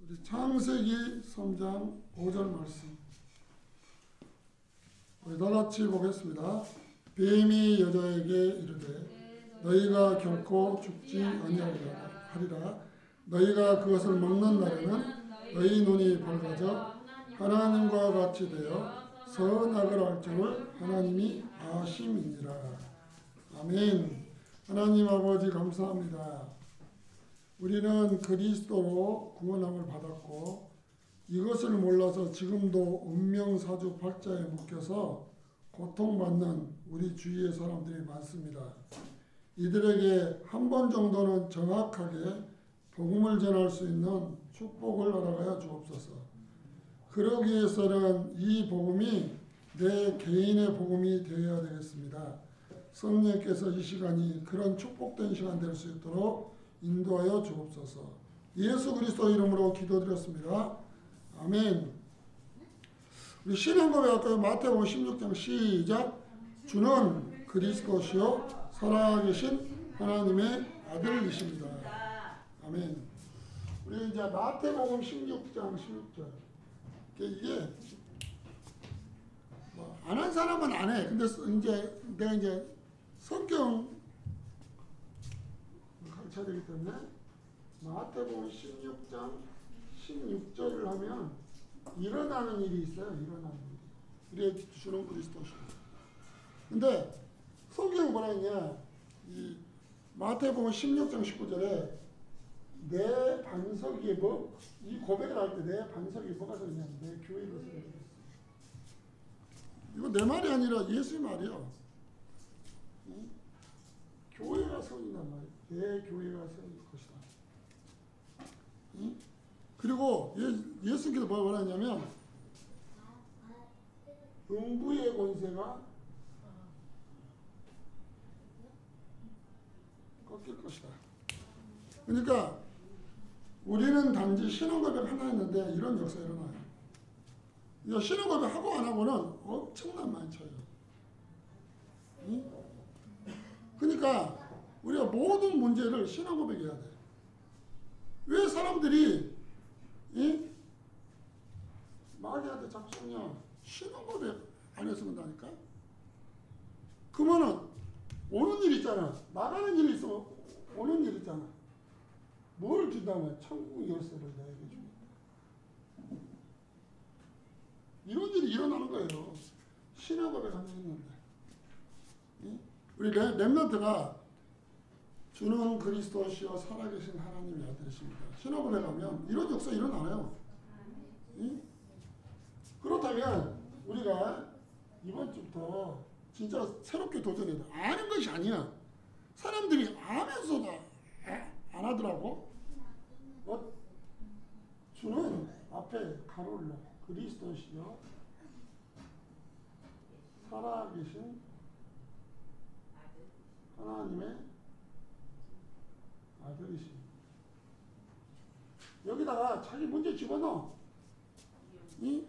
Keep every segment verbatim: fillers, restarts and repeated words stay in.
우리 창세기 삼 장 오 절 말씀 우리 다같이 보겠습니다. 뱀이 여자에게 이르되 너희가 결코 죽지 아니하리라. 너희가 그것을 먹는 날에는 너희 눈이 밝아져 하나님과 같이 되어 선악을 알 줄을 하나님이 아심이니라. 아멘. 하나님 아버지 감사합니다. 우리는 그리스도로 구원함을 받았고 이것을 몰라서 지금도 운명사주팔자에 묶여서 고통받는 우리 주위의 사람들이 많습니다. 이들에게 한 번 정도는 정확하게 복음을 전할 수 있는 축복을 허락하여 주옵소서. 그러기 위해서는 이 복음이 내 개인의 복음이 되어야 되겠습니다. 성령께서 이 시간이 그런 축복된 시간 될 수 있도록 인도하여 주옵소서. 예수 그리스도 이름으로 기도드렸습니다. 아멘. 우리 신앙고백 할까요? 마태복음 십육 장 시작. 주는 그리스도시요 살아계신 하나님의 아들이십니다. 아멘. 우리 이제 마태복음 십육 장 십육 절. 이게 뭐 안 한 사람은 안 해. 근데 이제 내가 이제 성경 가르쳐야 되기 때문에 마태복음 십육 장 십육 절을 하면 일어나는 일이 있어요. 일어나는 일이. 이래 주는 그리스도시고. 근데 성경은 뭐라 했냐? 이 마태복음 십육 장 십구 절에 내 반석이 뭐, 이 고백을 할 때 내 반석이 뭐가 서있냐? 내 교회가 서있어. 이거 내 말이 아니라 예수의 말이요. 응? 교회가 서 있단 말이에요. 내 교회가 서 있을 것이다. 응? 그리고 예, 예수께서 뭐라 하냐면 음부의 권세가 꺾일 것이다. 그러니까 우리는 단지 신앙고백 하나 했는데 이런 역사 일어나요. 신앙고백 하고 안 하고는 엄청난 많이 차이요. 응? 그러니까 우리가 모든 문제를 신앙고백해야 돼. 왜 사람들이 이? 마귀한테 잡수냐 신앙고백 안 했으면 다니까? 그러면은 오는 일 있잖아. 나가는 일이 있으면 오는 일 있잖아. 뭘 준다면 천국 열쇠를 내게 줍니다. 이런 일이 일어나는 거예요. 신앙고백 한 적 있는데. 이? 우리 렘넌트가 주는 그리스도시여 살아계신 하나님의 아들이십니다. 신앙고백 하면 이런 역사 일어나요. 응? 그렇다면 우리가 이번 주부터 진짜 새롭게 도전해야 돼. 아는 것이 아니야. 사람들이 아면서도 안 하더라고. 어? 주는 앞에 가로를 그리스도시여 살아계신 하나님의 아들이시. 여기다가 자기 문제 집어넣어. 이?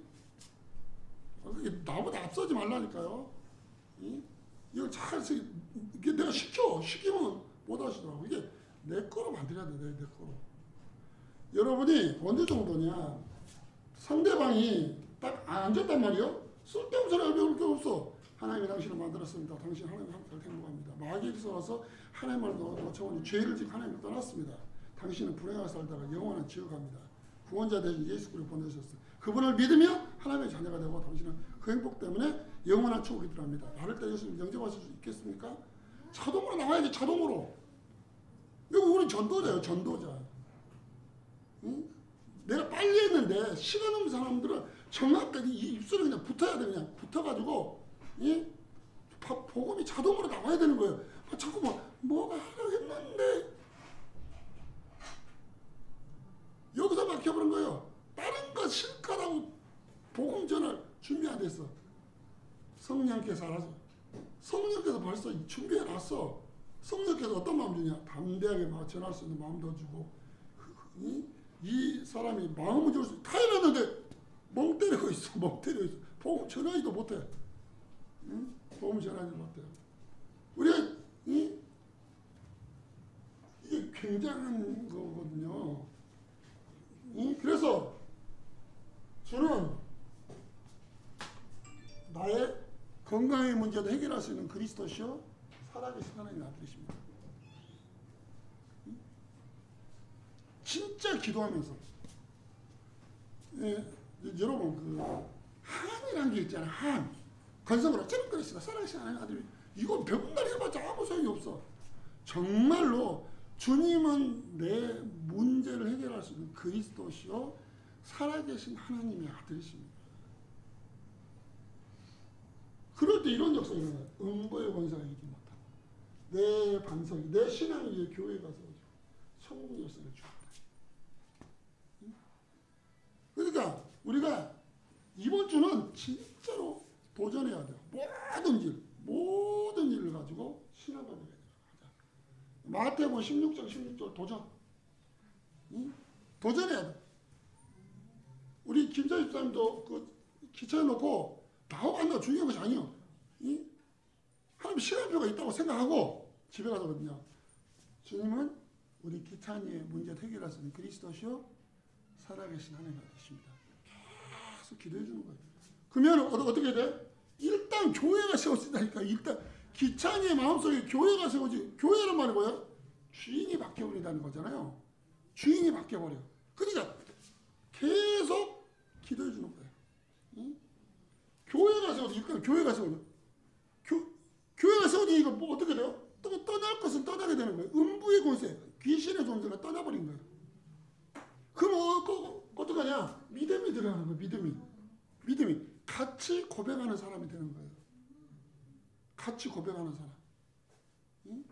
나보다 앞서지 말라니까요. 이? 이걸 잘 쓰기, 이게 내가 시켜. 시키면 못 하시더라고. 이게 내 거로 만들어야 돼. 내, 내 거로. 여러분이 어느 정도냐. 상대방이 딱 앉았단 말이요. 쓸데없는 소리 배울 게 없어. 하나님이 당신을 만들었습니다. 당신 하나님과 함께 행복합니다. 마귀에게서 와서 하나님을 놓쳐오니 죄를 지고 하나님을 떠났습니다. 당신은 불행하게 살다가 영원한 지옥 갑니다. 구원자 대신 예수 그리스도를 보내주셨어요. 그분을 믿으며 하나님의 자녀가 되고 당신은 그 행복 때문에 영원한 축복이 들어갑니다. 나를 때 예수님 영접하실 수 있겠습니까? 자동으로 나와야지. 자동으로. 여기 우리 전도자예요. 전도자. 응? 내가 빨리 했는데 시간 없는 사람들은 정확하게 이 입술에 그냥 붙어야 돼. 그냥 붙어가지고 이 복음이 자동으로 나와야 되는 거예요. 아, 자꾸 뭐 뭐가 하려고 했는데 여기서 막혀버린 거예요. 다른 거 실컷하고 복음 전할 준비 안 됐어. 성령께서 알아서. 성령께서 벌써 준비해놨어. 성령께서 어떤 마음 주냐. 담대하게 막 전할 수 있는 마음도 주고 이, 이 사람이 마음을 줄 수 다 이랬는데 멍 때리고 있어. 멍 때리고 있어. 복음 전하지도 못해. 응? 복음 전하지도 못해요. 우리가 이, 이게 굉장한 거거든요. 이 그래서 주는 나의 건강의 문제도 해결할 수 있는 그리스도시요 살아계신 하나님의 아들이십니다. 진짜 기도하면서 예, 여러분 그 한이라는 게 있잖아요. 한 건성으로 찌릿거리시다 살아계신 하나님의 아들이 이거 백날 해봤자 아무 소용이 없어. 정말로 주님은 내 문제를 해결할 수 있는 그리스도시요 살아계신 하나님의 아들이십니다. 그럴 때 이런 역사가 일어나요. 음부의 권세가 이기지 못하고 내 반석이 내 신앙을 위해 교회에 가서 성공 열쇠를 주었다. 그러니까 우리가 이번 주는 진짜로 도전해야 돼요. 모든 일, 모든 일을 가지고 신앙을 해야 돼요. 마태복음 십육 장 십육 절 도전. 응? 도전해야 돼. 우리 김자 집사님도 그 기차에 놓고 나오고 안 나오고 중요한 것이 아니에요. 응? 하나님 시간표가 있다고 생각하고 집에 가거든요. 주님은 우리 기찬이의 문제 해결할 수 있는 그리스도시요 살아계신 하나님 아들이십니다. 계속 기도해 주는 거예요. 그러면 어떻게 해야 돼? 일단 교회가 세워진다니까. 일단 기찬이의 마음속에 교회가 세워지. 교회란 말이 뭐예요? 주인이 바뀌어버린다는 거잖아요. 주인이 바뀌어버려. 그러니까 계속 기도해 주는 거예요. 응? 교회가 세워지. 일단 교회가 세워져. 교, 교회가 세워지니까 뭐 어떻게 돼요? 또 떠날 것은 떠나게 되는 거예요. 음부의 권세, 귀신의 존재가 떠나버린 거예요. 그럼 어, 어, 어떻게 하냐? 믿음이 들어가는 거예요. 믿음이. 믿음이. 같이 고백하는 사람이 되는 거예요. 같이 고백하는 사람. 응?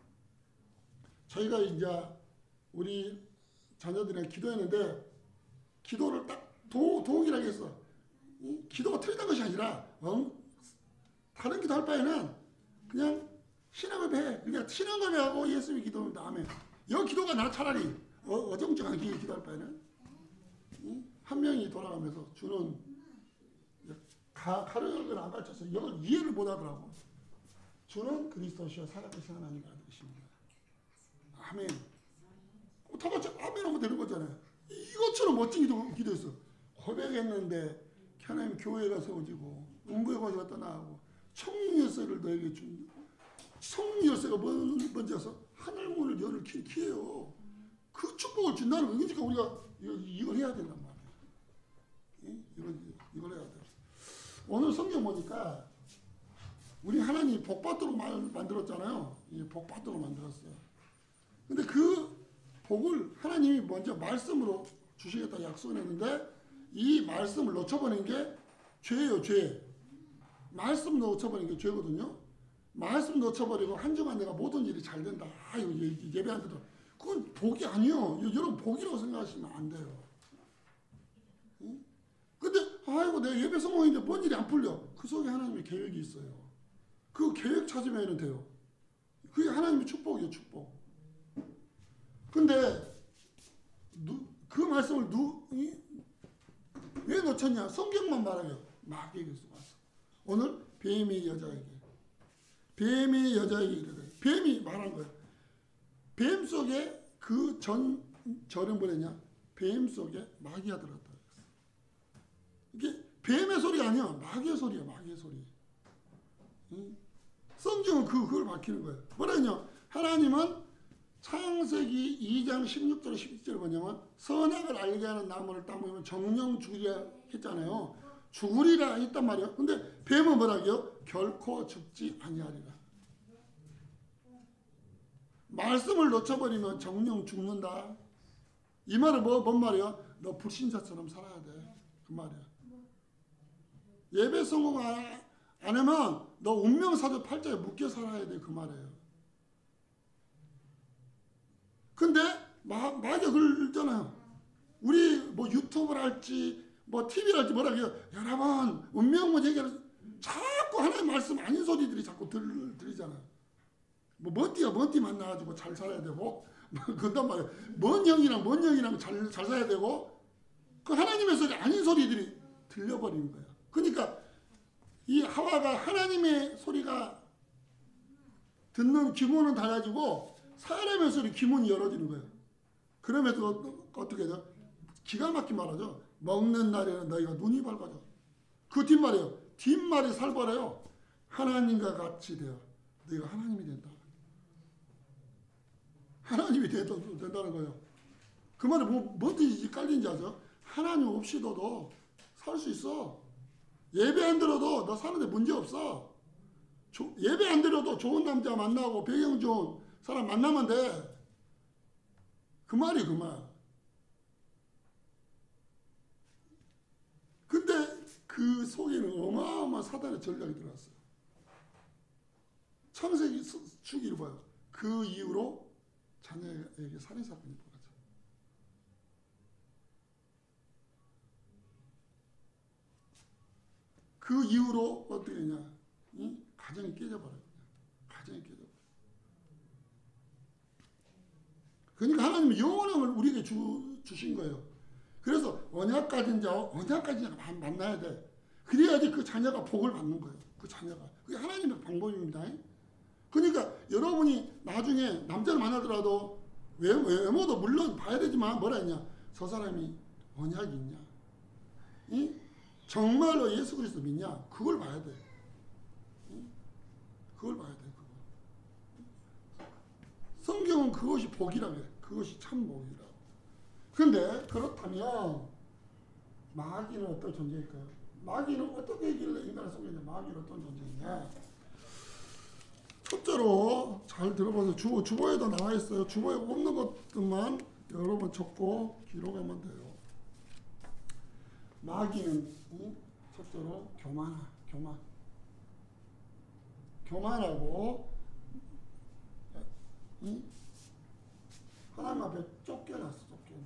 저희가 이제 우리 자녀들이랑 기도했는데 기도를 딱 도, 동일하게 했어. 응? 기도가 틀린 것이 아니라 어? 다른 기도 할 바에는 그냥 신앙고백해. 그냥 신앙고백하고 예수님이 기도하면 다음에 여 기도가 나 차라리 어, 어정쩡하게 기도할 바에는 응? 한 명이 돌아가면서 주는 가, 가르쳐를 안 가르쳐서 이걸 이해를 못 하더라고. 주는 그리스도시여 살아계신 하나님의 아들이십니다. 아멘. 다 같이 아멘 하면 되는 거잖아요. 이것처럼 멋진 기도, 기도했어. 고백했는데 하나님 교회가 세워지고 음부의 권세가 떠나고 청문 열쇠를 너에게 준 성령 열쇠가 먼저 와서 하늘 문을 열을 키, 키해요. 그 축복을 준다는 거. 그러니까 우리가 이걸, 이걸 해야 된단 말이에요. 예? 이걸, 이걸 해야 돼요. 오늘 성경 보니까 우리 하나님이 복받도록 만들었잖아요. 복받도록 만들었어요. 근데 그 복을 하나님이 먼저 말씀으로 주시겠다 약속을 했는데 이 말씀을 놓쳐버린 게 죄예요. 죄. 말씀 놓쳐버린 게 죄거든요. 말씀 놓쳐버리고 한 주간 내가 모든 일이 잘 된다. 아유 예배한테도 그건 복이 아니요. 여러분 복이라고 생각하시면 안 돼요. 응? 근데 아이고 내가 예배 성공했는데 뭔 일이 안 풀려. 그 속에 하나님의 계획이 있어요. 그 계획 찾으면 돼요. 그게 하나님의 축복이에요. 축복. 근데 누, 그 말씀을 누, 이, 왜 놓쳤냐. 성경만 말해요. 마귀에게서 왔어. 오늘 뱀이 여자에게 뱀이 여자에게 이르되 뱀이 말한 거예요. 뱀 속에 그 전 절은 뭐랬냐. 뱀 속에 마귀가 들었다. 이게 뱀의 소리가 아니야. 마귀의 소리야. 마귀의 소리. 응? 성경은 그, 그걸 밝히는 거예요. 뭐라 했냐. 하나님은 창세기 이 장 십육 절 십칠 절 뭐냐면 선악을 알게 하는 나무를 따먹으면 정령 죽으리라 했잖아요. 죽으리라 했단 말이에요. 근데 뱀은 뭐라고요? 결코 죽지 아니하리라. 말씀을 놓쳐버리면 정령 죽는다. 이 말은 뭐, 뭔 말이야? 너 불신자처럼 살아야 돼. 그 말이야. 예배 성공 안, 안 하면 너 운명사주 팔자에 묶여 살아야 돼. 그 말이에요. 근데 마, 마귀가 그러잖아요. 우리 뭐 유튜브를 할지 뭐 티비를 할지 뭐라 그래요. 여러분 운명문 얘기를 자꾸 하나님 말씀 아닌 소리들이 자꾸 들, 들리잖아요. 뭐 먼띠가 먼띠 만나가지고 잘 살아야 되고 그런단 말이에요. 먼 형이랑 먼 형이랑 잘, 잘 살아야 되고 그 하나님의 소리 아닌 소리들이 들려버리는 거예요. 그러니까 이 하와가 하나님의 소리가 듣는 귀문은 닫아지고 사람의 소리 귀문이 열어지는 거예요. 그러면서 어떻게 해요? 기가 막힌 말하죠. 먹는 날에는 너희가 눈이 밝아져. 그 뒷말이에요. 뒷말이 살벌해요. 하나님과 같이 되어 너희가 하나님이 된다. 하나님이 된다는 거예요. 그 말에 뭐, 뭔지 깔린지 아죠? 하나님 없이도 살 수 있어. 예배 안 들어도 너 사는데 문제 없어. 조, 예배 안 들어도 좋은 남자 만나고 배경 좋은 사람 만나면 돼. 그 말이 그 말. 근데 그 속에는 어마어마한 사단의 전략이 들어갔어요. 창세기 주기를 봐요. 그 이후로 자녀에게 살인사건이 벌어져. 그 이후로 어떻게 되냐? 이 가정이 깨져버려요. 가정이 깨져버려요. 그러니까 하나님은 영원함을 우리에게 주, 주신 거예요. 그래서 언약까지인지 언약까지 만나야 돼. 그래야지 그 자녀가 복을 받는 거예요. 그 자녀가. 그게 하나님의 방법입니다. 그러니까 여러분이 나중에 남자를 만나더라도 외모도 물론 봐야 되지만 뭐라 했냐? 저 사람이 언약이 있냐? 이? 정말로 예수 그리스도 믿냐? 그걸 봐야 돼. 그걸 봐야 돼. 그거. 성경은 그것이 복이라고 해. 그것이 참 복이라고. 근데 그렇다면 마귀는 어떤 존재일까요? 마귀는 어떻게 얘기를 인간을 속이냐? 마귀는 어떤 존재이냐? 첫째로 잘 들어봐서 주보, 주보에도 나와 있어요. 주보에 없는 것들만 여러분 적고 기록하면 돼요. 마귀는 응? 첫째로 교만하, 교만. 교만하고 응? 하나님 앞에 쫓겨났어, 쫓겨나.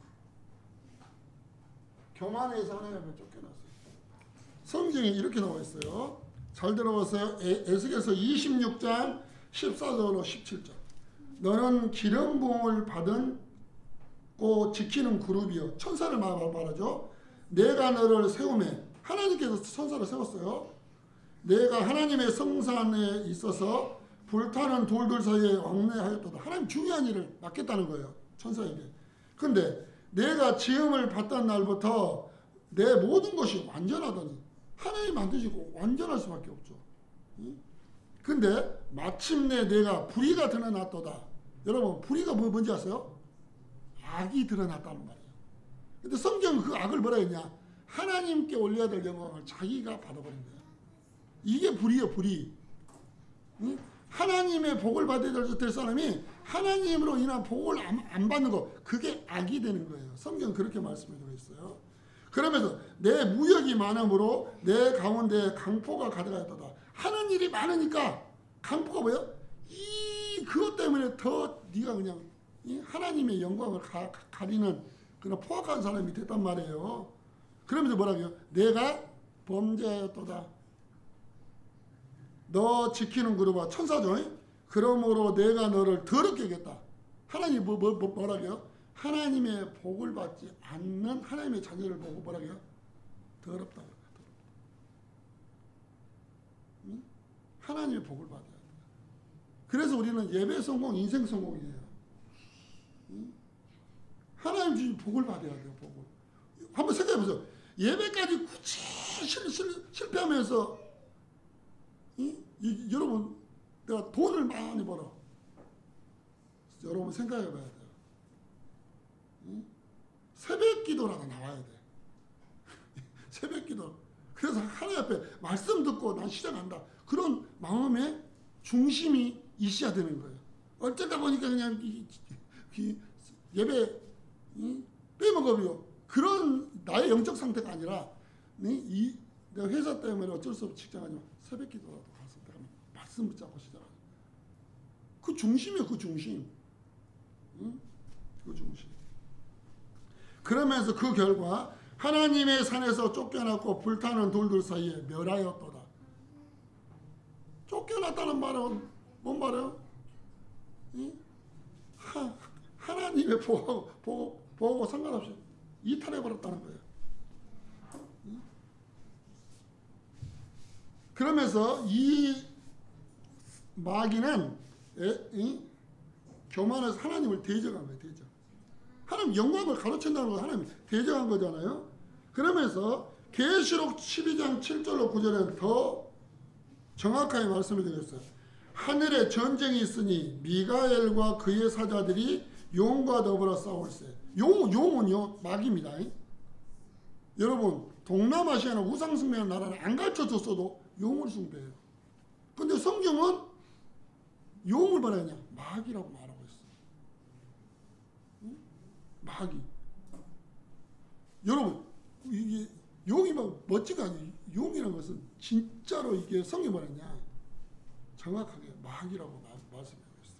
교만해서 하나님 앞에 쫓겨났어요. 성경에 이렇게 나와 있어요. 잘 들어보세요. 에스겔서 이십육 장 십사 절로 십칠 절. 너는 기름 부음을 받은 고 지키는 그룹이여. 천사를 말하죠. 내가 너를 세우매. 하나님께서 천사를 세웠어요. 내가 하나님의 성산에 있어서 불타는 돌들 사이에 왕래하였도다. 하나님 중요한 일을 맡겠다는 거예요. 천사에게. 근데 내가 지음을 받던 날부터 내 모든 것이 완전하더니 하나님 만드시고 완전할 수밖에 없죠. 근데 마침내 내가 불의가 드러났도다. 여러분 불의가 뭐, 뭔지 아세요? 악이 드러났다는 말이에요. 근데 성경은 그 악을 뭐라 했냐? 하나님께 올려야 될 영광을 자기가 받아버린 거예요. 이게 불의예요, 불의. 응? 하나님의 복을 받아야 될 사람이 하나님으로 인한 복을 안, 안 받는 거, 그게 악이 되는 거예요. 성경은 그렇게 말씀해주고 있어요. 그러면서 내 무역이 많음으로 내 가운데 강포가 가득하였다. 하는 일이 많으니까 강포가 뭐예요? 이 그것 때문에 더 네가 그냥 이 하나님의 영광을 가, 가리는 그런 포악한 사람이 됐단 말이에요. 그러면서 뭐라고요? 내가 범죄하였도다. 너 지키는 그룹아 천사죠. 그러므로 내가 너를 더럽게 하겠다. 하나님 뭐, 뭐, 뭐, 뭐라고요? 하나님의 복을 받지 않는 하나님의 자녀를 보고 뭐라고요? 더럽다. 응? 하나님의 복을 받아야 돼. 그래서 우리는 예배 성공, 인생 성공이에요. 응? 하나님 주신 복을 받아야 돼요. 복을. 한번 생각해 보세요. 예배까지 굳이 실, 실, 실패하면서 이, 이, 여러분 내가 돈을 많이 벌어. 여러분 생각해 봐야 돼요. 응? 새벽 기도라도 나와야 돼. 새벽 기도. 그래서 하나님 앞에 말씀 듣고 난 시작한다. 그런 마음의 중심이 있어야 되는 거예요. 어쩌다 보니까 그냥 이, 이, 예배 이, 빼먹어요. 그런 나의 영적 상태가 아니라 이, 이, 내가 회사 때문에 어쩔 수 없이 직장하지만 새벽 기도라도 가서 내가 말씀 붙잡고 시작하는 그 중심이에요. 그 중심. 응? 그 중심. 그러면서 그 결과 하나님의 산에서 쫓겨났고 불타는 돌들 사이에 멸하였도다. 쫓겨났다는 말은 뭔 말이에요? 응? 하, 하나님의 보호하고, 보호, 보호하고 상관없이 이탈해버렸다는 거예요. 응? 그러면서 이 마귀는 에, 이? 교만해서 하나님을 대적한 거예요. 대적. 하나님 영광을 가르친다는 건 하나님 대적한 거잖아요. 그러면서 계시록 십이 장 칠 절로 구 절에는 더 정확하게 말씀을 드렸어요. 하늘에 전쟁이 있으니 미가엘과 그의 사자들이 용과 더불어 싸울세. 용, 용은요 마귀입니다. 여러분 동남아시아나 우상숭배하는 나라는 안 가르쳐줬어도 용을 숭배해요. 근데 성경은 용을 말하냐 마귀라고 말하고 있어요. 마귀. 여러분 이게 용이 막 멋지가 아니에요. 용이라는 것은 진짜로 이게 성경 말하냐 정확하게 마귀라고 말씀하고 있어요.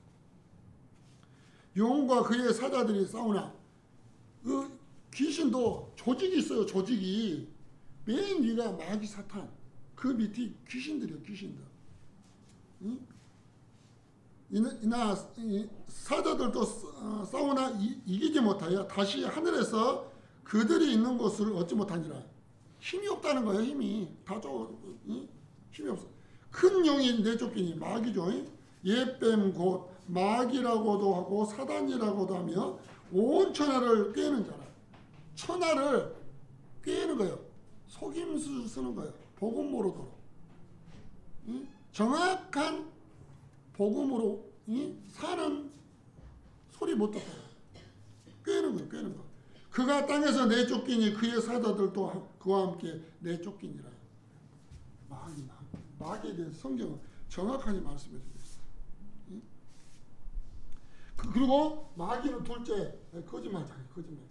용과 그의 사자들이 싸우나 그 귀신도 조직이 있어요. 조직이 맨 위가 마귀 사탄 그 밑이 귀신들이요. 귀신들. 응? 이나, 이나 사자들도 싸우나 이, 이기지 못하여 다시 하늘에서 그들이 있는 곳을 얻지 못하니라. 힘이 없다는 거예요. 힘이 다 줘, 응? 힘이 없어. 큰 용이 내쫓기니 마귀죠. 옛뱀 곧 마귀라고도 하고 사단이라고도 하며 온 천하를 꿰는 자라. 천하를 꿰는 거예요. 속임수 쓰는 거예요. 복음 모르도록. 응? 정확한 복음으로 응? 사는 소리 못 듣어요. 꿰는 거예요. 꿰는 거. 그가 땅에서 내쫓기니 그의 사자들도 그와 함께 내쫓기니라. 마귀, 마귀에 대해서 성경은 정확하게 말씀해 주고 있어요. 응? 그, 그리고 마귀는 둘째 거짓말장애, 거짓말장애.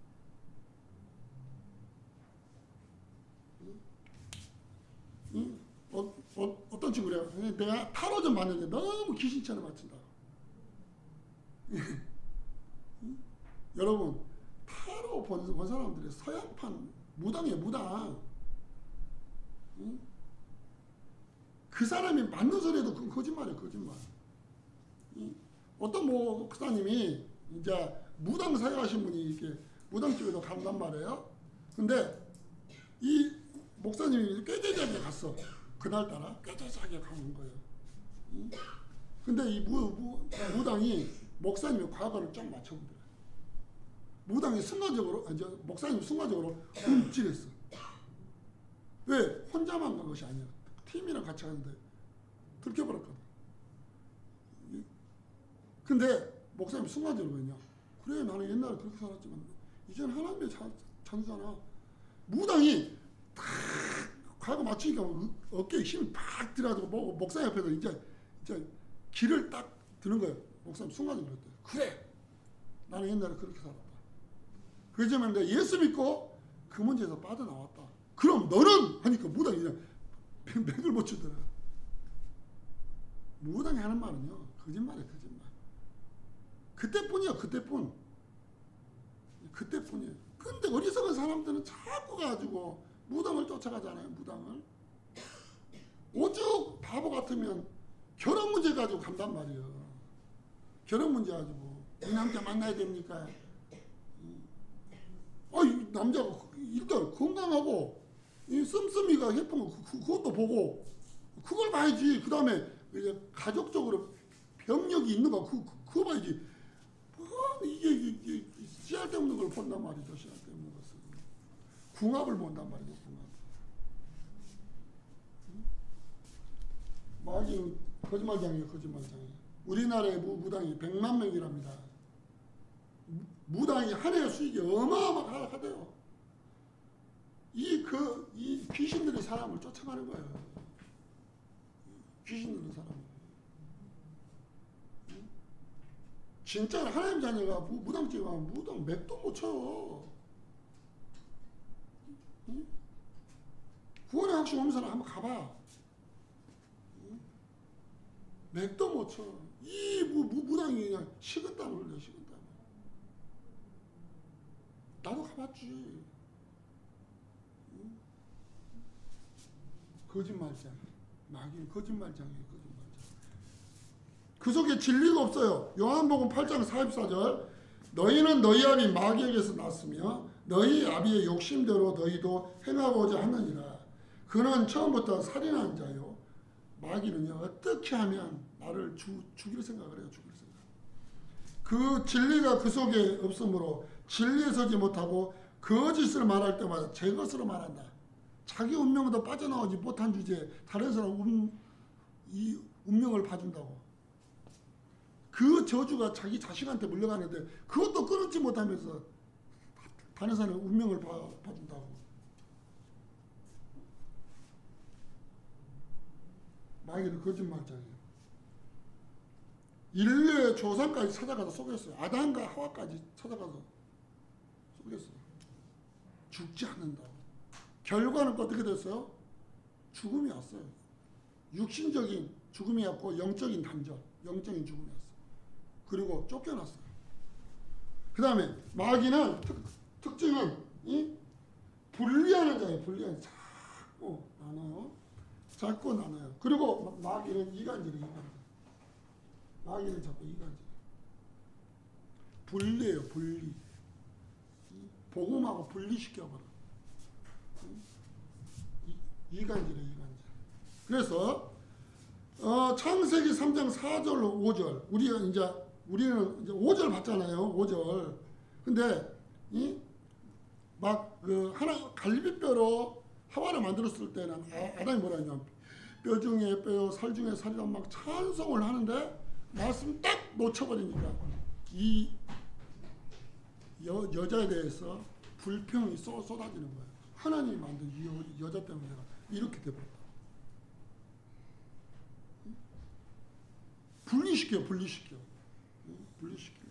응? 어, 어, 어떤 친구래요? 내가 타로 좀 봤는데 너무 귀신처럼 맞춘다. 응? 여러분 타로 본, 본 사람들이 서양판 무당이에요. 무당. 응? 그 사람이 맞는 소리도 그 거짓말이에요. 거짓말. 응? 어떤 뭐 목사님이 이제 무당 사역하신 분이 이렇게 무당집에도 간단 말이에요. 근데 이 목사님이 꾀죄자에 갔어. 그날따라 꾀죄자에 가는 거예요. 응? 근데 이 무, 무, 무당이 목사님의 과거를 쫙 맞춰보더라. 무당이 순간적으로, 이제 목사님이 순간적으로 움찔했어. 왜? 혼자만 간 것이 아니야. 팀이랑 같이 가는데 들켜버렸거든. 근데 목사님이 순간적으로 뭐냐? 그래, 나는 옛날에 그렇게 살았지만 이제는 하나님의 자녀잖아. 무당이 탁 과거 맞추니까 어깨에 힘이 팍 들어가지고 목사 옆에서 이제, 이제 길을 딱 드는 거예요. 목사님 순간적으로 그랬대요. 그래, 나는 옛날에 그렇게 살았다. 그렇지만 내가 예수 믿고 그 문제에서 빠져나왔다. 그럼 너는 하니까 무당이 그냥 맥을 못 추더라. 무당이 하는 말은요 거짓말이에요. 거짓말. 그때뿐이야. 그때뿐. 그때뿐이에요. 근데 어리석은 사람들은 자꾸 가지고 무당을 쫓아가잖아요. 무당을. 오죽 바보 같으면 결혼 문제 가지고 간단 말이에요. 결혼 문제 가지고 이 남자 만나야 됩니까? 아, 이 남자가 일단 건강하고 이 씀씀이가 예쁜 거 그, 그것도 보고 그걸 봐야지. 그 다음에 이제 가족적으로 병력이 있는 거 그, 그거 봐야지. 뭐 이게, 이게 씨알 데 없는 걸 본단 말이죠. 씨알 데 없는 것을. 궁합을 본단 말이죠. 궁합. 마귀는 거짓말장이에요. 거짓말장이. 우리나라의 무, 무당이 백만 명이랍니다. 무당이 한 해 수익이 어마어마하대요. 이, 그, 이 귀신들이 사람을 쫓아가는 거예요. 귀신들이 사람을. 진짜 하나님 자녀가 무당집에 가면 무당 맥도 못 쳐요. 구원의 확신 없는 사람 한번 가봐. 맥도 못 쳐. 이 무, 무, 무당이 그냥 식은땀을 흘려, 식은땀. 나도 가봤지. 응? 거짓말장. 마귀는 거짓말장이에요. 거짓말장. 그 속에 진리가 없어요. 요한복음 팔 장 사십사 절 너희는 너희 아비 마귀에게서 났으며 너희 아비의 욕심대로 너희도 행하고자 하느니라. 그는 처음부터 살인한 자요. 마귀는요 어떻게 하면 나를 주, 죽일 생각을 해요. 죽일 생각. 그 진리가 그 속에 없으므로 진리에 서지 못하고 거짓을 말할 때마다 제 것으로 말한다. 자기 운명도 빠져나오지 못한 주제에 다른 사람 운, 이 운명을 봐준다고. 그 저주가 자기 자식한테 물려가는데 그것도 끊지 못하면서 다른 사람 운명을 봐, 봐준다고. 마귀는 거짓말장이에요. 인류의 조상까지 찾아가서 속였어요. 아담과 하와까지 찾아가서 속였어요. 죽지 않는다고. 결과는 어떻게 됐어요? 죽음이 왔어요. 육신적인 죽음이 왔고 영적인 단절, 영적인 죽음이 왔어요. 그리고 쫓겨났어요. 그 다음에 마귀는 특, 특징은 이 분리하는 자예요. 분리하는 자꾸 나눠요. 자꾸 나눠요. 그리고 마귀는 이간질이에요. 이간질. 마귀는 자꾸 이간질. 분리해요. 분리. 복음하고 분리시켜버려. 이간질이에요. 이간질. 그래서 어, 창세기 삼 장 사 절 오 절 우리가 이제 우리는 이제 오 절 봤잖아요. 오 절. 근데 이 막 그 하나 갈비뼈로 하와를 만들었을 때는 아, 아담이 뭐라 했냐? 뼈 중에 뼈, 살 중에 살이라 막 찬송을 하는데 말씀 딱 놓쳐버리니까 이 여, 여자에 대해서 불평이 쏟, 쏟아지는 거예요. 하나님이 만든 이 여, 여자 때문에 내가 이렇게 돼버렸다. 분리시켜, 분리시켜. 분리시켜.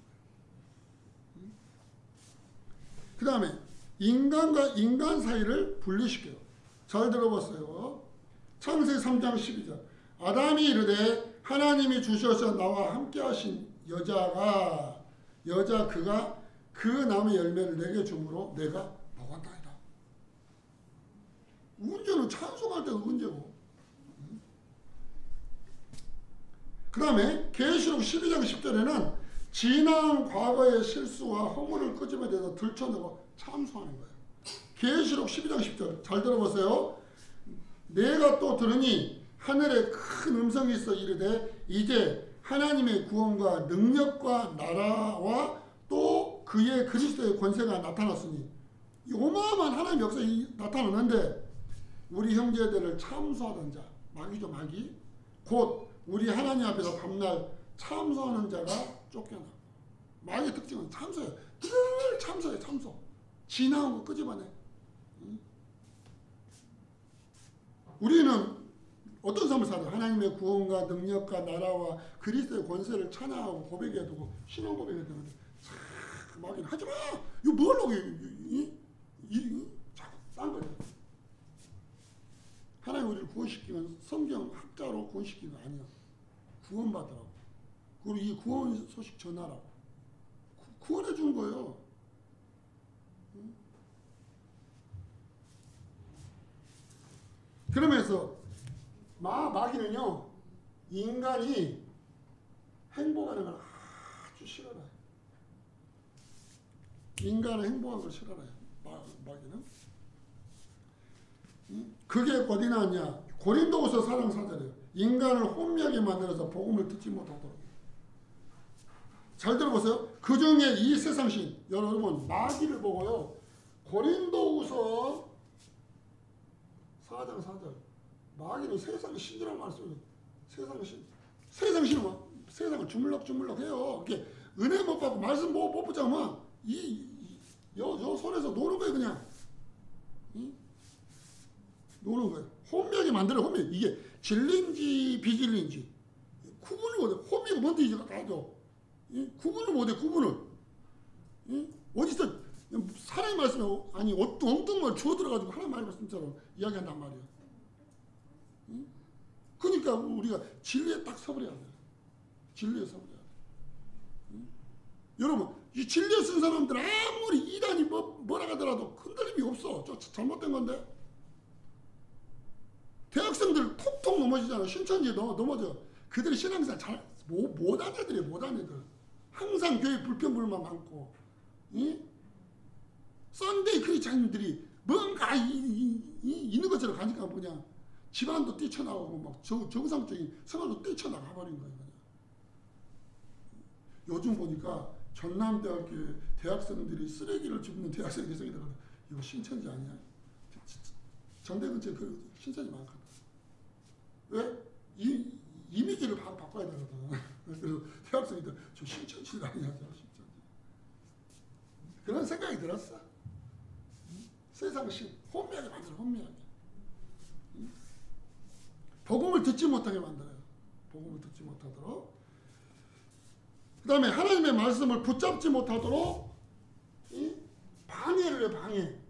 그 다음에 인간과 인간 사이를 분리시켜요. 잘 들어보세요. 창세기 삼 장 십이 절. 아담이 이르되 하나님이 주셔서 나와 함께 하신 여자가 여자 그가 그 나무의 열매를 내게 주므로 내가 먹었나이다. 은제는 찬송할 때도 은제고. 그 다음에 계시록 십이 장 십 절에는 지난 과거의 실수와 허물을 끄집어내 대해서 들춰내고 참소하는 거예요. 계시록 십이 장 십 절 잘 들어보세요. 내가 또 들으니 하늘에 큰 음성이 있어 이르되 이제 하나님의 구원과 능력과 나라와 또 그의 그리스도의 권세가 나타났으니 어마어마한 하나님의 역사가 나타났는데 우리 형제들을 참소하던 자 마귀죠 마귀 곧 우리 하나님 앞에서 밤날 참소하는 자가 쫓겨나. 마귀의 특징은 참소예요. 늘 참소예요. 참소. 지나온 거 끄집어내. 우리는 어떤 삶을 살아요? 하나님의 구원과 능력과 나라와 그리스도의 권세를 찬양하고 고백해야 되고 신앙 고백해야 되는데 참 마귀는 하지마! 이거 뭐 하려고 이, 이, 이, 자꾸 딴 거예요. 하나님 우리를 구원시키면 성경 학자로 구원시키는 거 아니야. 구원받으라고. 그리고 이 구원 소식 전하라고. 구, 구원해 준 거예요. 그러면서 마, 마귀는요 인간이 행복하는 걸 아주 싫어해요. 인간은 행복한 걸 싫어해요. 마, 마귀는. 그게 어디 나왔냐? 고린도후서 사 장 사 절이에요. 인간을 혼미하게 만들어서 복음을 듣지 못하도록. 잘 들어보세요. 그 중에 이 세상신 여러분 마귀를 보고요. 고린도후서 사 장 사 절 마귀는 세상의 신이라는 말씀을 세상의 신 세상의 신은 뭐 세상을 주물럭주물럭 해요. 이렇게 은혜 못 받고 말씀 못 뽑자면 이 여 여 손에서 노는 거예요 그냥. 응? 노는 거예요. 혼미하게 만들어 혼미. 이게 진리인지 비진리인지 구분을 못해. 혼미가 뭔지 이제 알죠. 구분을 못해 구분을. 응? 어디서 사람의 말씀에 아니 엉뚱한 주워 들어가지고 하나님 말씀처럼 이야기한단 말이에요. 응? 그러니까 우리가 진리에 딱 서버려야 돼요. 진리에 서버려야 돼요. 응? 여러분 이 진리에 쓴 사람들 아무리 이단이 뭐, 뭐라 하더라도 흔들림이 없어. 저 잘못된 건데. 대학생들 톡톡 넘어지잖아. 신천지에 넘어, 넘어져. 그들이 신앙생활 잘 못, 못한 애들이에요. 못한 애들. 항상 교회 불평불만 많고 이? 썬데이 크리스찬들이 뭔가 이, 이, 이, 있는 것처럼 가니까 그냥 집안도 뛰쳐나오고 막 정, 정상적인 생활도 뛰쳐나가 버린 거예요. 그냥. 요즘 보니까 전남대학교 대학생들이 쓰레기를 줍는 대학생 대상이 되거든. 이거 신천지 아니야? 전대 근처에 그 신천지 많거든. 왜? 이, 이미지를 바, 바꿔야 되거든. 그래서 대학생들 저 신천지 아니야? 저 신천지. 그런 생각이 들었어. 세상을 혼미하게 만들어, 혼미하게. 복음을 듣지 못하게 만들어요. 복음을 듣지 못하도록. 그 다음에 하나님의 말씀을 붙잡지 못하도록 이 방해를 해, 방해.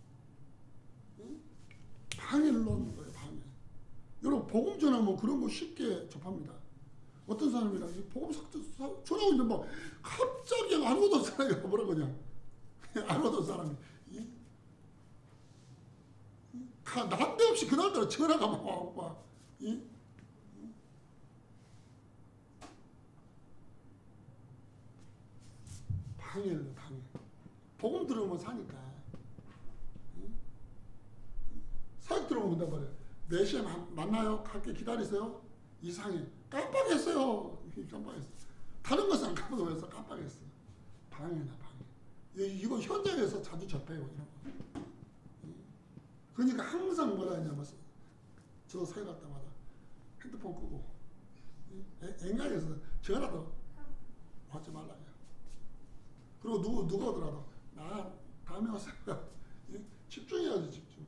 방해를 넣는 거예요, 방해. 여러분, 복음 전하면 그런 거 쉽게 접합니다. 어떤 사람이랑 복음 전하고 있는데 막 갑자기 안 오던 사람이 뭐라 그러냐. 안 오던 사람이. 난데없이 그날따라 전화가 막 와, 막, 이? 방해를, 방해. 복음 들으면 사니까. 사역 들어오면 된단 말이에요. 몇 시에 만, 만나요? 갈게 기다리세요? 이상해. 깜빡했어요. 깜빡했어. 다른 것은 안 깜빡했어. 깜빡했어. 방해나, 방해. 이거 현장에서 자주 접해요. 이런 거. 그러니까 항상 뭐라 하냐면, 저 사역할 때마다 핸드폰 끄고, 앵간해서 전화도 하지 말라요. 그리고 누구, 누가 오더라도, 나 다음에 와서 집중해야지, 집중.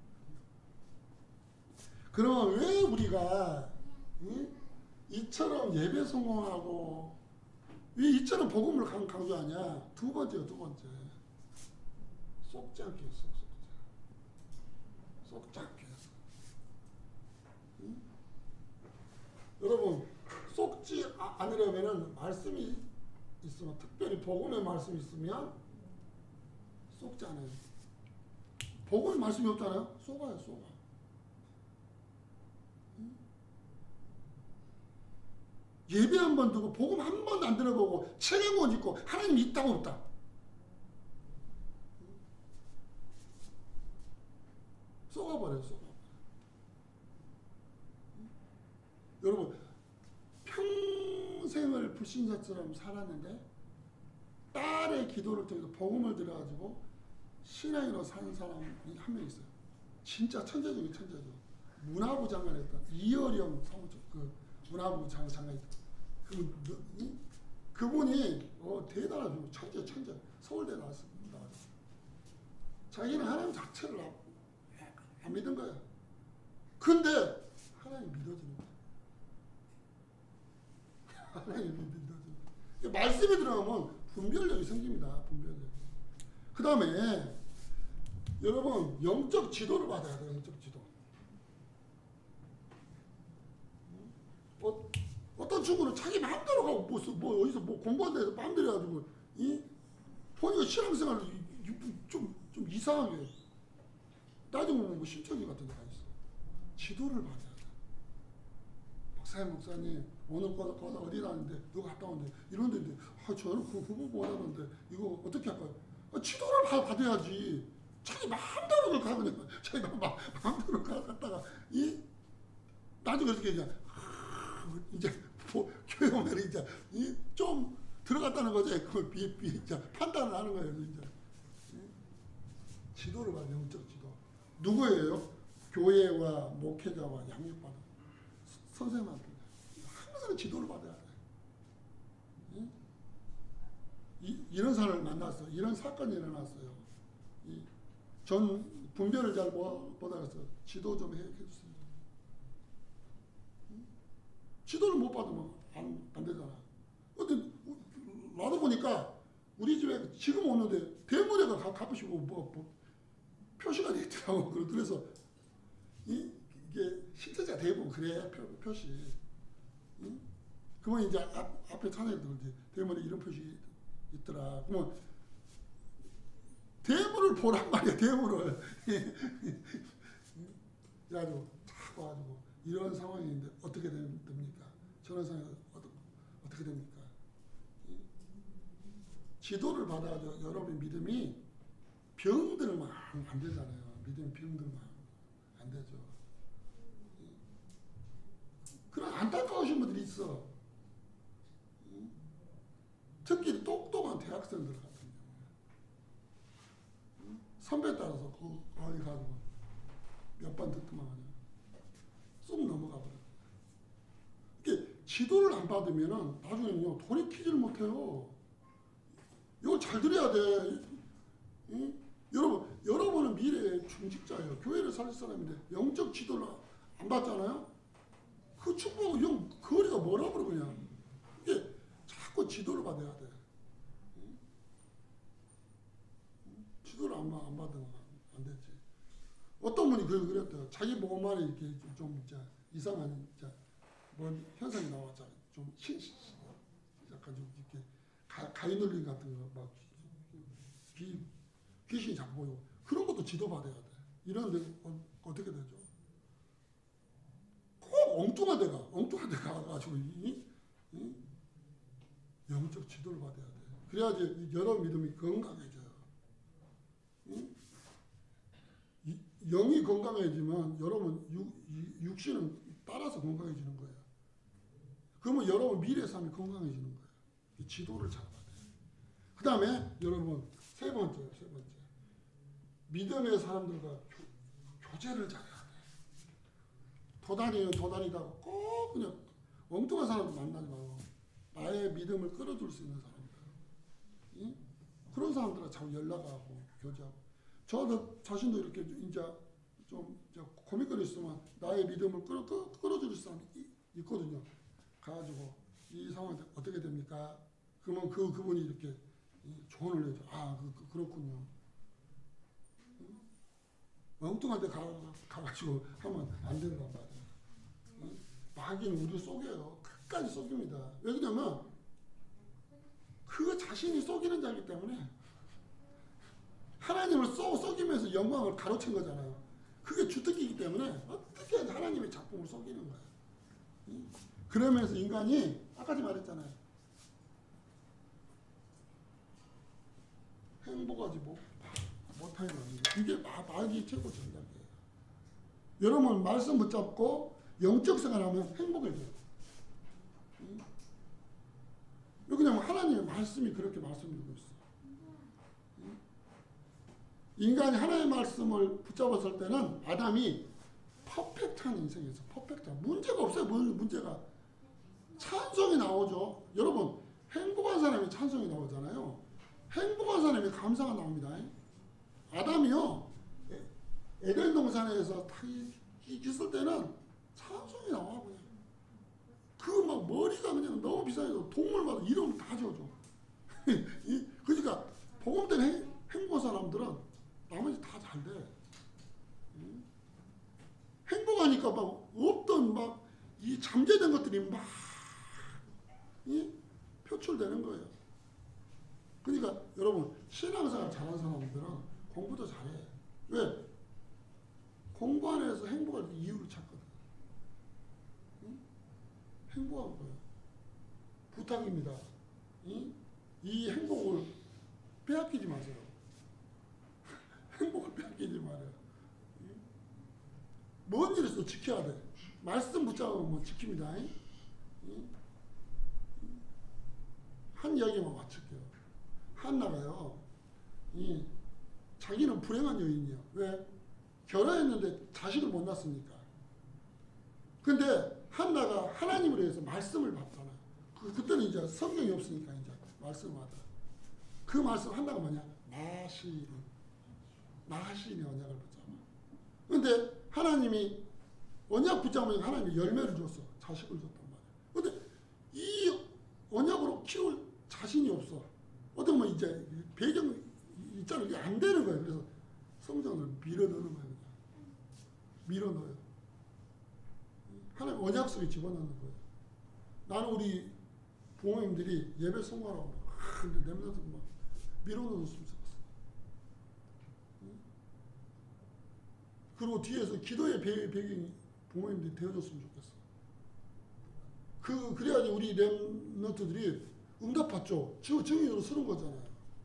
그러면 왜 우리가 응? 이처럼 예배 성공하고 왜 이처럼 복음을 강조하냐? 두 번째요, 두 번째. 속지 않게 해서, 속지. 속지 않게 해서. 응? 여러분, 속지 않으려면은 말씀이 있으면, 특별히 복음의 말씀이 있으면 속지 않아요. 복음의 말씀이 없잖아요? 속아요, 속아. 예배 한 번 듣고 복음 한 번도 안 들어보고 책 한 권 읽고 하나님 있다고 없다. 쏘가버려요. 쏘가. 여러분 평생을 불신자처럼 살았는데 딸의 기도를 통해서 복음을 들어가지고 신앙인으로 사는 사람이 한 명 있어요. 진짜 천재 중에 천재죠. 문화부 장관을 했던 이어령 사무처 그 문화부 장관 장관이 그, 그분이 어, 대단하죠. 천재 천재. 서울대 나왔습니다. 자기는 하나님 자체를 안, 안 믿은 거야. 근데 하나님 믿어주는 거야. 하나님 믿어주는 거야. 말씀이 들어가면 분별력이 생깁니다. 분별력. 그 다음에 여러분 영적 지도를 받아야 돼요. 영적 지도. 어, 어떤 친구는 자기 마음대로 가고 뭐, 뭐 어디서 뭐 공부한다 해서 마음대로 해가지고 이 보니까 신앙생활 좀, 좀 이상하게 따지고 보면 뭐 신천지 같은 데가 있어. 지도를 받아야 돼. 목사님 목사님 오늘 거다 거다 어디 가는데 누가 갔다 오는데 이런 데인데 아 저는 그 부분 원하는데 이거 어떻게 할까요? 아, 지도를 받, 받아야지. 자기 마음대로 가거든요. 자기 마, 마, 마음대로 갔다가 이 나중에 어떻게 그냥 이제 뭐, 교회 오면 이제 이, 좀 들어갔다는 거죠. 그 비, 비, 이제 판단을 하는 거예요. 이제 지도를 봐요. 영적 지도. 누구예요? 교회와 목회자와 양육받은 선생님한테 항상 지도를 받아야 돼. 응? 이, 이런 사람을 만났어. 이런 사건이 일어났어요. 이, 전 분별을 잘 못하겠어. 지도 좀 해주세요. 지도를 못 받으면 안, 안 되잖아. 근데 나도 보니까 우리 집에 지금 오는데 대문에가 가보시고 뭐, 뭐 표시가 돼 있더라고. 그래서 이, 이게 실제자 대부분 그래 표, 표시. 응? 그러면 이제 앞, 앞에 찬양들 이제 대문에 이런 표시 있더라. 그러면 대문을 보란 말이야. 대문을. 그래가지고 탁 와가지고 이런 상황인데 어떻게 됩니까? 저런 상황이 어떻게, 어떻게 됩니까? 지도를 받아가지고 여러분의 믿음이 병들면 안 되잖아요. 믿음이 병들면 안 되죠. 그런 안타까우신 분들이 있어. 특히 똑똑한 대학생들 같은 경우에 선배 따라서 그 거기 가지고 몇 번 듣더만 그냥 쑥 넘어가 버려. 이게 지도를 안 받으면은 나중에는요 돌이키지를 못해요. 이걸 잘 들어야 돼. 응? 여러분, 여러분은 미래의 중직자예요. 교회를 살 사람인데 영적 지도를 안 받잖아요. 그 축복은 영 거리가 멀어 버려 그냥. 이게 자꾸 지도를 받아야 돼. 응? 지도를 안, 안 받으면 안 되지. 어떤 분이 그 그랬대요. 자기 보고만에 이렇게 좀 이제 이상한 이제 뭐 현상이 나왔잖아요. 좀 신, 약간 좀 이렇게 가, 가위눌림 같은 거 막 귀, 귀신이 자꾸 보이고 그런 것도 지도받아야 돼. 이런데 어, 어떻게 되죠? 꼭 엉뚱한 데가 엉뚱한 데 가가지고 이, 이, 영적 지도를 받아야 돼. 그래야지 여러 믿음이 건강해져요. 이? 이, 영이 건강해지면 여러분 육, 육신은 따라서 건강해지는 거예요. 그러면 여러분 미래 삶이 건강해지는 거예요. 이 지도를 잘 받아요. 그 다음에 여러분 세 번째요. 세 번째. 믿음의 사람들과 교, 교제를 잘해야 돼. 도단이에요. 도단이다. 꼭 그냥 엉뚱한 사람들 만나지 말고 나의 믿음을 끌어줄 수 있는 사람들. 응? 그런 사람들과 자꾸 연락하고 교제하고. 저도 자신도 이렇게 이제 좀 고민거리 있으면 나의 믿음을 끌어, 끌어, 끌어줄 사람이 있거든요. 가가지고 이 상황이 어떻게 됩니까? 그러면 그, 그분이 이렇게 조언을 해줘. 아, 그, 그, 그렇군요. 응? 엉뚱한 데 가, 가가지고 하면 안 된단 말이에요. 응? 마귀는 우리를 속여요. 끝까지 속입니다. 왜 그러냐면 그 자신이 속이는 자이기 때문에 하나님을 쏘, 속이면서 영광을 가로챈 거잖아요. 그게 주특기이기 때문에 어떻게 하나님의 작품을 속이는 거예요. 응? 그러면서 인간이 아까도 말했잖아요. 행복하지 못, 못하는 겁니다. 이게 마귀 최고 전략이에요. 여러분 말씀 붙잡고 영적 생활하면 행복해져요. 응? 왜냐하면 하나님의 말씀이 그렇게 말씀드리고 있어. 응? 인간이 하나님의 말씀을 붙잡았을 때는 아담이 퍼펙트한 인생에서 퍼펙트한 문제가 없어요. 문제가 찬송이 나오죠. 여러분 행복한 사람이 찬송이 나오잖아요. 행복한 사람이 감사가 나옵니다. 아담이요 에덴 동산에서 다 있을 때는 찬송이 나와 그냥. 그 막 머리가 그냥 너무 비싸서 동물마다 이름 다 지어줘. 그러니까 복음된 행복한 사람들은 나머지 다 잘 돼. 행복하니까 막 없던 막 이 잠재된 것들이 막 이 표출되는 거예요. 그러니까 여러분 신앙생활 잘하는 사람들은 공부도 잘해. 왜? 공부 안에서 행복할 이유를 찾거든. 응? 행복한 거예요. 부탁입니다. 응? 이 행복을 빼앗기지 마세요. 행복을 빼앗기지 말아요. 응? 뭔 일 있어도 지켜야 돼. 말씀 붙잡으면 지킵니다. 응? 한 이야기만 마칠게요. 한나가요. 이 자기는 불행한 여인이에요. 왜? 결혼했는데 자식을 못 낳았으니까. 근데 한나가 하나님을 위해서 말씀을 받잖아요. 그, 그때는 이제 성경이 없으니까 이제 말씀을 받아. 그 말씀 한나가 뭐냐? 나시인. 나시인의 언약을 붙잡아. 근데 하나님이 언약 붙잡으면 하나님이 열매를 줬어. 자식을 줬단 말이야. 근데 이 언약으로 키울 자신이 없어. 어떻게 보면 이제 배경 있잖아요. 이게 안 되는 거예요. 그래서 성전을 밀어 넣는 거예요. 밀어 넣어요. 하나님 언약 속에 집어넣는 거예요. 나는 우리 부모님들이 예배 성공하라고 막 근데 냄새도 막 밀어 넣었으면 좋겠어. 그리고 뒤에서 기도의 배경이 부모님들이 되어줬으면 좋겠어. 그 그래야지 우리 렘너트들이 응답받죠. 저 증인으로 서는 거잖아요.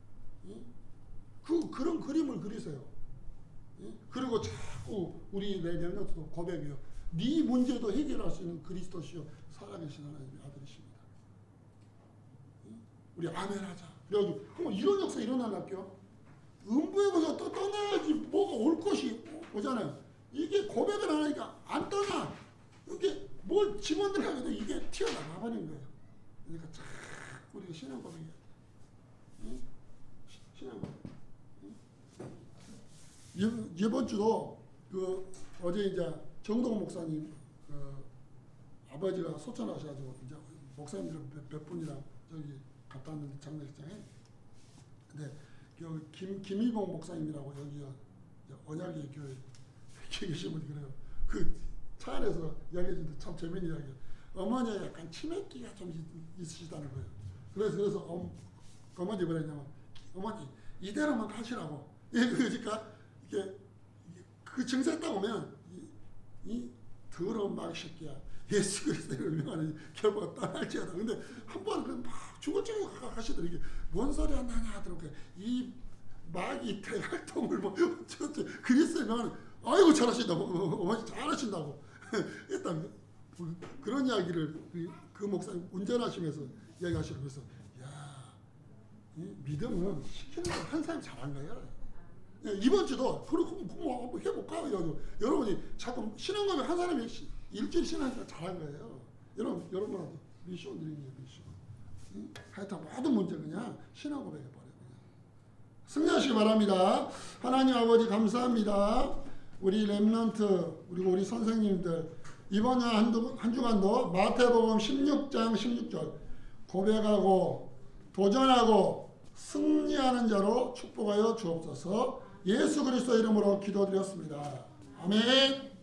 그 그런 그림을 그리세요. 그리고 자꾸 우리 렘너트도 고백해요. 네 문제도 해결할 수 있는 그리스도시요 살아계신 하나님의 아들이십니다. 우리 아멘하자. 그래가지고 그럼 이런 역사 일어나려고요. 음부에 가서 또 떠나야지 뭐가 올 것이 오잖아요. 이게 고백을 안 하니까 안 떠나. 이게 뭘 집어넣으려고 해도 이게 튀어나가 버린 거예요. 그러니까 참 우리가 신앙 고백이야. 응? 신앙 고백. 응? 이번 주도 그 어제 이제 정동 목사님 그 아버지가 소천하셔가지고 이제 목사님들 몇, 몇 분이랑 저기 갔다 왔는데 장례식장에. 근데 그 김 김희봉 목사님이라고 여기 언약의 교회 계신 분이 그래요. 그 차 안에서 이야기해주는데 참 재밌는 이야기예요. 어머니가 약간 치매기가 좀 있, 있으시다는 거예요. 그래서 그래서 어, 어머니 뭐랬냐면 어머니 이대로만 가시라고. 예, 그러니까 이게 그 증세 딱 오면 이, 이 더러운 마귀 새끼야. 예수 그리스도를 명하는 결과가 떠날지어다. 근데 한 번은 막 죽을 적에 가시더라고요. 이게 뭔 소리 안 나냐 하더라고요. 이 마귀 대갈통을 뭐 어쩌고 그리스도를 명하는 아이고 잘하신다고 어머니 잘하신다고 일단 그런 이야기를 그, 그 목사님 운전하시면서 이야기하시고 그래서 야 믿음은 시키는 걸 한 사람이 잘한 거예요. 이번 주도 그렇고 뭐 한번 해볼까? 여러분이 자꾸 신앙고백 한 사람이 일주일 신앙하니까 잘한 거예요. 여러분 여러분한테 미션 드리는 거예요. 미션. 응? 하여튼 모든 문제 그냥 신앙고백 해버려요. 승리하시기 바랍니다. 하나님 아버지 감사합니다. 우리 렘넌트 그리고 우리 선생님들 이번 한, 한 주간도 마태복음 십육 장 십육 절 고백하고 도전하고 승리하는 자로 축복하여 주옵소서. 예수 그리스도 이름으로 기도드렸습니다. 아멘.